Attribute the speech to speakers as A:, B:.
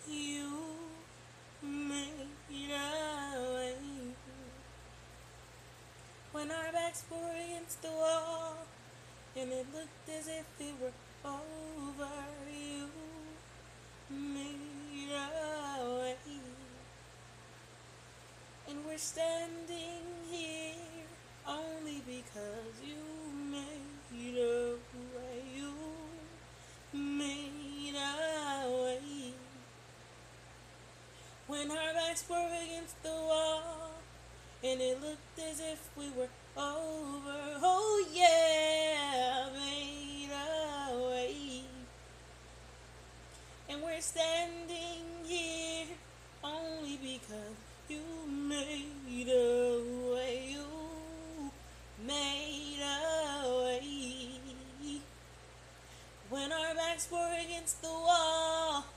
A: You made a way. When our backs were against the wall and it looked as if it were over, you made a way. And we're standing here only because you made a way. You made a way. When our backs were against the wall and it looked as if we were over, oh yeah, made a way. And we're standing here only because you made a way. You made a way. When our backs were against the wall